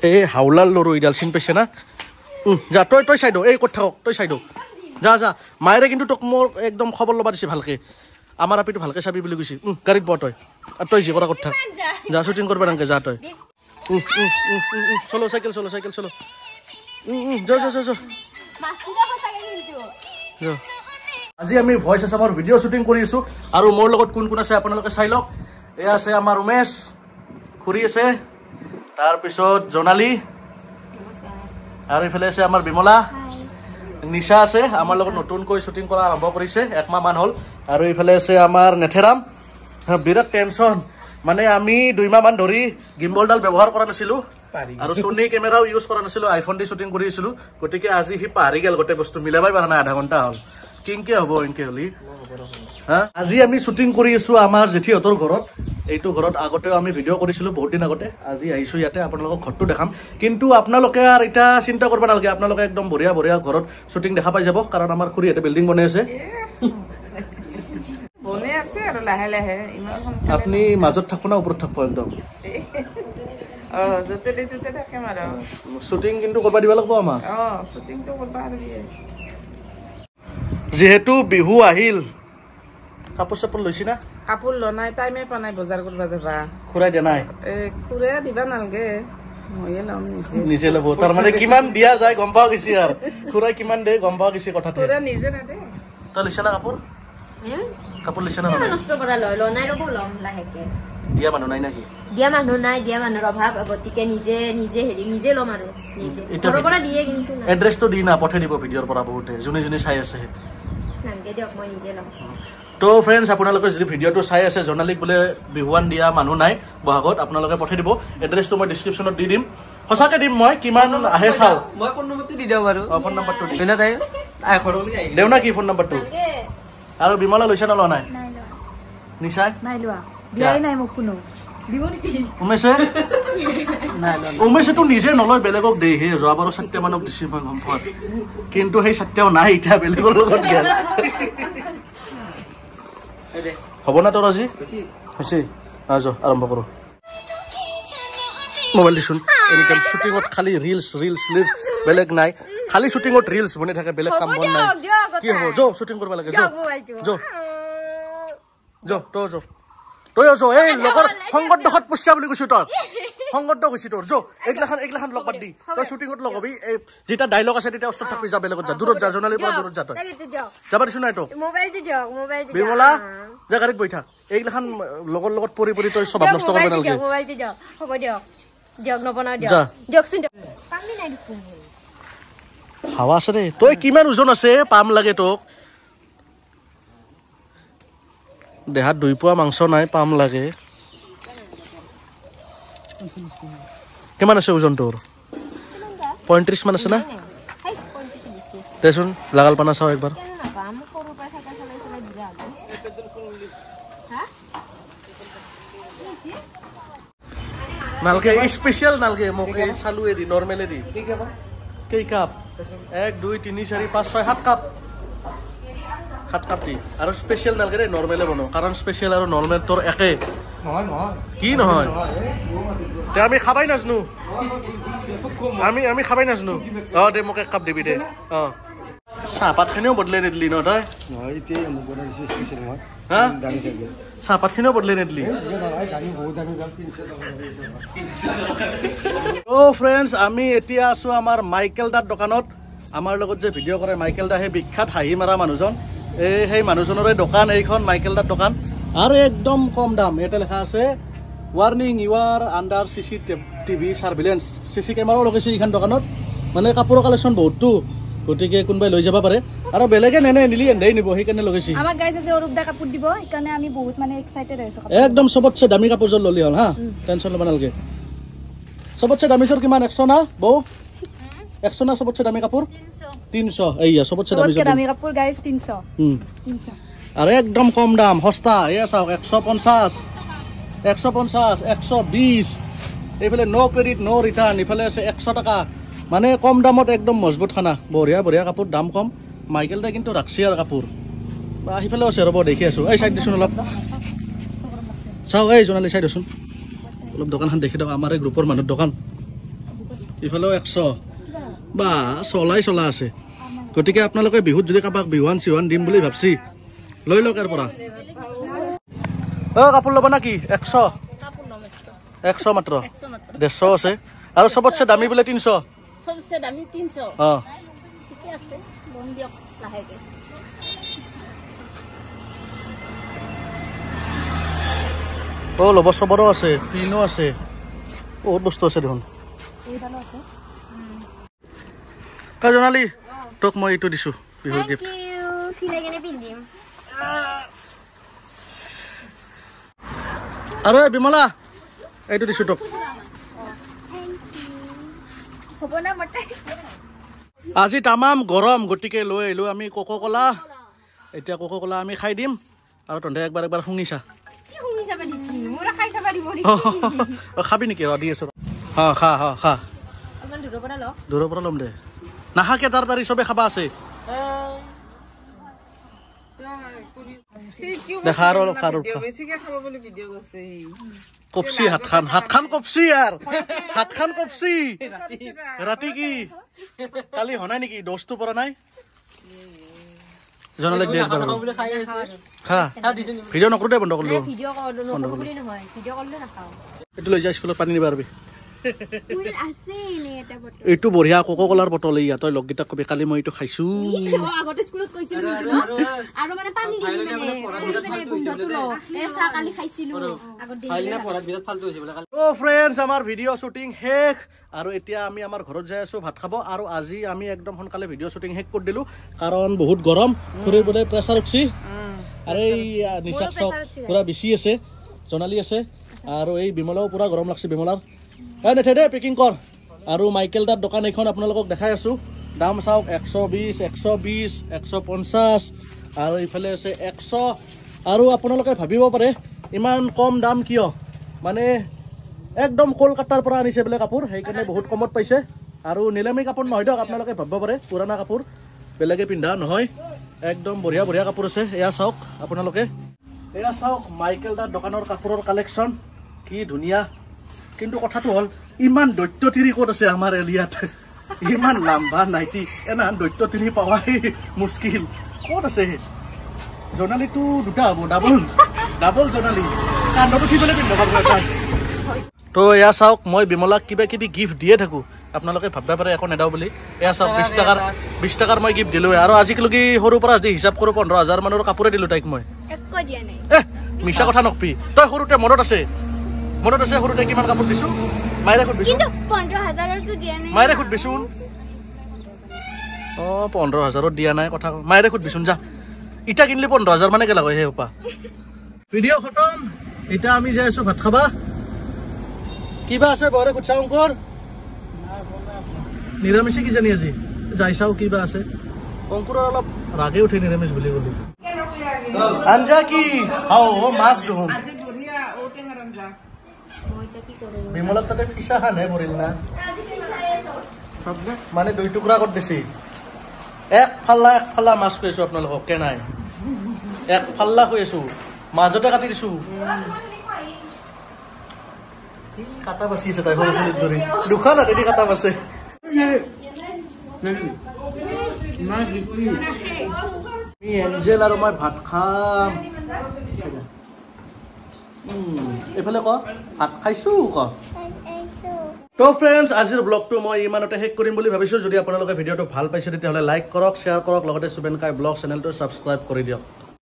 এই হাওলাৰ লৰু ইডাল চিন পাইছে না যা তই চাই এই ক'ত থাকক তই চাই যা যা মায়েৰে কিন্তু তোক মোৰ একদম খবৰ ল'বা দিছে ভালকে আমাৰ আপিটো ভালকে চাবি বুলি কৈছে গাড়ীত বহ তই আৰু তই যি কৰা ক'ত থাক যা শ্বুটিং কৰিব নালাগে যা তই চলো চাইকেল চলো যা আজি আমি ভইচ আছামৰ ভিডিঅ' শ্বুটিং কৰি আছো আৰু মোৰ লগত কোন কোন আছে আপোনালোকে চাই লওক এয়া আছে আমাৰ উমেশ খুৰী আছে তাৰপিছত জোনালী আৰু ইফালে আছে আমাৰ বিমলা নিশা আছে আমাৰ লগত নতুনকৈ শ্বুটিং কৰা আৰম্ভ কৰিছে একমাহ মান হ'ল আৰু ইফালে আছে আমাৰ নেথেৰাম বিৰাট টেনশ্যন মানে আমি 2 মাহ মান ধৰি গিম্বলডাল ব্যৱহাৰ কৰা নাছিলোঁ আৰু সোনি কেমেৰাও ইউজ কৰা নাছিলোঁ আইফোন দি শ্বুটিং কৰি আছিলোঁ গতিকে আজি সি পাহৰি গ'ল গোটেই বস্তু মিলাবই পৰা নাই আধা ঘণ্টা হ'ল কিংকে হ'ব ইনকে হ'লি হা আজি আমি শ্বুটিং কৰি আছোঁ আমাৰ জেঠিহঁতৰ ঘৰত এইটো ঘৰত আগতেও আমি ভিডিঅ' কৰিছিলোঁ বহুত দিন আগতে আজি আহিছোঁ ইয়াতে আপোনালোকক ঘৰটো দেখাম কিন্তু আপোনালোকে আৰু এতিয়া চিন্তা কৰিব নালাগে আপোনালোকে একদম বঢ়িয়া ঘৰত শ্বুটিং দেখা পাই যাব কাৰণ আমাৰ খুৰীহঁতে বিল্ডিং বনাই আছে আৰু লাহে লাহে আপুনি মাজত থাকব না ওপৰত থাকব একদম শ্বুটিং কিন্তু কৰিব দিব লাগিব আমাক যিহেতু বিহু আহিল কাপোৰ চাপোৰ লৈছি না কাপোৰ ল নাই টাইমে পোৱা নাই বজাৰ কৰিব যাবা খুৰাই দিয়া নাই খুৰাই দিবা নালাগে ময়ে ল'ম নিজে ল'ব তাৰমানে কিমান দিয়া যায় গম পোৱা গৈছে আৰু খুৰাই কিমান দিয়ে গম পোৱা গৈছে কথাটো খুৰাই নিজে নেদে তই লৈছা না কাপোৰ লৈছা না নষ্ট কৰা লৈ ল নাই ৰ'ব ল'ম লাহেকে দিয়া মানুহ নাই নাকি দিয়া মানুহৰ অভাৱ গতিকে নিজে ল'ম আৰু নিজে ঘৰৰ পৰা দিয়ে কিন্তু এড্ৰেছটো দি না পঠাই দিব ভিডিঅ'ৰ পৰা বহুতে যোনে চাই আছে নালাগে দিয়ক মই নিজে ল'ম তো ফ্ৰেণ্ডছ আপোনালোকে যদি ভিডিঅ'টো চাই আছে জোনালীক বোলে বিহুৱান দিয়া মানুহ নাই বহাগত আপোনালোকে পঠাই দিব এড্ৰেছটো মই ডিছক্ৰিপশ্যনত দি দিম সঁচাকৈ দিম মই কিমান আহে চাওঁ মই ফোন নম্বৰটো দি দিওঁ বাৰু ফোন নম্বৰটো দি দেও না কি ফোন নম্বৰটো আৰু বিমলা লৈছে না লোৱা নাই নিচাই নাই লোৱা দিয়াই নাই মোক কোনো দিব নেকি উমেশেতো নিজে নলয় বেলেগক দেহে যোৱাবাৰো 7টা মানক দিছে মই গম পোৱা কিন্তু সেই 7টাও নাই এতিয়া বেলেগৰ লগত গেল হ'ব না তোৰ আজি হৈছে আজ আৰম্ভ কৰোঁ মোবাইল দিছোন এনিটাইম শ্বুটিঙত খালি ৰিলছ বেলেগ নাই খালি শ্বুটিঙত ৰিলছ বনাই থাকে বেলেগ কাম বন নাই কি হ'ব যো শ্বুটিং কৰিব লাগে তই এই লগৰ সংগত পুষ্যা বুলি কৈছো তই সংগত কৈছি তোৰ যো এইগিলাখান লগ বাদ দি তই শ্বুটিঙত লগাবি এই যেটা ডাইলগ আছে তেতিয়া ওচৰত থাকি যা বেলেগত যা দূৰত যা জোনালীৰ পৰা দূৰত যা তই যাবা দিছো নাই তোক বিমলা যা গাড়ীত বহি থাক এইগিলাখান লগৰ লগত পৰি তই স্বভাৱ নষ্ট কৰিব নালাগে হ'ব দিয়ক নবনাও দিয়কচোন হাৱা আছে দেই তই কিমান ওজন আছে পাম লাগে তোক দেহাত 2 পোৱা মাংস নাই পাম লাগে কিমান আছে ওজন তোৰ 35 মান আছে না দেচোন লাগাল পানা চাও একবাৰ নালকে স্পেশাল নালকে মোক এই চালু এৰি নরমাল এৰি কেই কাপ 1 2 3 4 5 6 7 কাপ 7 কাপ দি আৰু স্পেশাল নালকে ৰে নরমালে বনো কাৰণ স্পেশাল আৰু নরমাল তোৰ একে নহয় কি নহয় তে আমি খাবাই নাজনো আমি খাবাই নাজনো দে মোক 1 কাপ দিবি দে চাহপাত খানিও বদলাই নিদিলি ন তই নহয় এতিয়া মোক বনাইছে স্পেশাল মই হা দামি থাকে চাহপাত খানিও বদলাই নিদিলি ও ফ্ৰেণ্ডছ আমি এতিয়া আছো আমাৰ মাইকেল দাৰ দোকানত আমাৰ লগত যে ভিডিঅ' কৰে মাইকেল দা হে বিখ্যাত হাঁহি মাৰা মানুহজন সেই মানুহজনৰে দোকান এইখন মাইকেল দাৰ দোকান আৰু একদম কম দাম এটা লেখা আছে warning you are under CCTV surveillance CC কেমেৰাও লগাইছে এইখন দোকানত মানে কাপোৰৰ কালেকশ্যন বহুতটো গতিকে কোনবাই লৈ যাব পাৰে আৰু বেলেগে নিলি এন্ধাই নিব সেইকাৰণে লগাইছে আমাক গাইছে যে অৰূপ দা কাপোৰ দিব সেইকাৰণে আমি বহুত মানে এক্সাইটেড হৈছো একদম সবতছে দামী কাপোৰ জল ললি হল হা টেনচন ল'ব নালাগে সবতছে দামী জল কিমান 100 না বৌ 100 না সবতছে দামী কাপোৰ 300 এইয়া সবতছে দামী কাপোৰ গাইস 300 আৰু একদম কম দাম সস্তা এয়া চাওক 150 120 এইফালে নো ক্ৰেডিট নো ৰিটাৰ্ণ ইফালে আছে 100 টাকা মানে কম দামত একদম মজবুত খানা বঢ়িয়া কাপোৰ দাম কম মাইকেল দা কিন্তু ৰাখছি আৰু কাপোৰ আহিফালেও আছে ৰ'ব দেখি আছো এই চাইড দিছোন অলপ চাও এই জোনালী চাইড আছোন অলপ দোকানখন দেখি দাও আমাৰ এই গ্ৰুপৰ মানুহৰ দোকান ইফালেও 100 বা চলা আছে গতিকে আপোনালোকে বিহুত যদি কাবাক বিহুৱান চিহুৱান দিম বুলি ভাবছি লৈ লওক ইয়াৰ পৰা কাপোৰ ল'ব না কি 100 মাত্ৰ 150 আছে আৰু সবতছে দামী বোলে 300 সবচে দামী 300 ঠিকে আছে লম দিয়ক লাহেকে ল'ব চবৰো আছে পিনো আছে বহুত বস্তু আছে দেখোন জোনালী তোক মই এইটো দিছোঁ বিহুৰ গিফ্ট আৰু বিমলা এইটো দিছোঁ তোক আজি তামাম গৰম গতিকে লৈ আহিলোঁ আমি কোকো-কোলা এতিয়া কোকো-কোলা আমি খাই দিম আৰু তহঁতে একবাৰ শুঙিছা খাবি নেকি দি আছো খা দূৰৰ পৰা ল'ম দে নাখাকে তাড়াতাড়ি চবে খাবা আছে দেখা আৰু কপচি হাতখান কপচি আৰু হাতখান কপচি ৰাতি কি কালি হনাই নেকি দোষটো পৰা নাই জনালে দে খা ভিডিঅ' নকৰো দে বন্ধ কৰিলো এইটো লৈ যা স্কুলত পানী নিবা পাৰিবি এইটো বঢ়িয়া কোকো-কোলাৰ বটল ইয়া তই লগকেইটাক কবি কালি মই এইটো খাইছো ফ্ৰেণ্ডছ আমাৰ ভিডিঅ' শ্বুটিং শেষ আৰু এতিয়া আমি আমাৰ ঘৰত যাই আছো ভাত খাব আৰু আজি আমি একদম সোনকালে ভিডিঅ' শ্বুটিং শেষ কৰি দিলো কাৰণ বহুত গৰম খুৰীৰ বোলে প্ৰেছাৰ উঠছি আৰু এই নিচাক চাওক পুৰা বেছি আছে জনালী আছে আৰু এই বিমলাও পুৰা গৰম লাগছে বিমলাৰ নেথে দে পেকিং কৰ আৰু মাইকেল দাৰ দোকান এইখন আপোনালোকক দেখাই আছো দাম চাওক 120 120 150 আৰু ইফালে আছে 100 আৰু আপোনালোকে ভাবিব পাৰে ইমান কম দাম কিয় মানে একদম কলকাতাৰ পৰা আনিছে বোলে কাপোৰ সেইকাৰণে বহুত কমত পাইছে আৰু নিলামী কাপোৰ নহয় দিয়ক আপোনালোকে ভাবিব পাৰে পুৰণা কাপোৰ বেলেগে পিন্ধা নহয় একদম বঢ়িয়া কাপোৰ আছে এয়া চাওক আপোনালোকে এয়া চাওক মাইকেল দাৰ দোকানৰ কাপোৰৰ কালেকশ্যন কি ধুনীয়া কিন্তু কথাটো হ'ল ইমান দৈত্যতিৰি ক'ত আছে আমাৰ এৰিয়াত ইমান লাম্বা নাইটি এনা দৈত্যতিৰি পাৱাই মুস্কিল ক'ত আছে জনালীটো দুটা হ'ব ডাবল জনালী কান্ধত উঠি পেলাই পিন্ধব তো এয়া চাওক মই বিমলাক কিবা কিবি গিফ্ট দিয়ে থাকোঁ আপোনালোকে ভাবিব পাৰে একো নেদাওঁ বুলি এয়া চাওক 20 টকাৰ মই গিফ্ট দিলোঁ আৰু আজিলৈকে সৰুৰ পৰা আজি হিচাপ কৰোঁ 15,000 মানৰ কাপোৰে দিলোঁ তাইক মই মিছা কথা নকবি তই সৰুতে মনত আছে সৰুতে কিমান কাপোৰ দিছোঁ মায়েৰে সুধবিচোন 15,000 দিয়া নাই মায়েৰে সুধবিচোন 15,000 দিয়া নাই কথা মায়েৰে সুধবিচোন যা ইটা কিনলি 15,000 মানে গেলা হয় সেই সোপা ভিডিঅ' খতম এতিয়া আমি যাই আছো ভাত খাবা কিবা আছে বৰে কুচ্ছা অংকৰ নিৰামিষে কি জানি আজি যাই চাও কিবা আছে অংকুৰৰ অলপ ৰাগে উঠে নিৰামিষ বুলি ক'লি আঞ্জা কি মাছ দেখোন বিমলাৰ তাতে পিছা খানহে পৰিল না মানে 2 টুকুৰা কৰি দিছি এক ফাল্লা মাছ খুৱাইছো আপোনালোকক কেনাই এক ফাল্লা খুৱাইছো মাজতে কাটি দিছো কাটা বাচি আছে তাই সৰু ছোৱালীৰ দৰে দুখন হাতেদি কাটা বাচে এঞ্জেল আৰু মই ভাত খাম এইফালে ক ভাত খাইছো ক তো ফ্ৰেণ্ডছ আজিৰ ব্লগটো মই ইমানতে শেষ কৰিম বুলি ভাবিছোঁ যদি আপোনালোকে ভিডিঅ'টো ভাল পাইছে তেতিয়াহ'লে লাইক কৰক শ্বেয়াৰ কৰক লগতে সুবেন কাই ব্লগ চেনেলটো ছাবস্ক্ৰাইব কৰি দিয়ক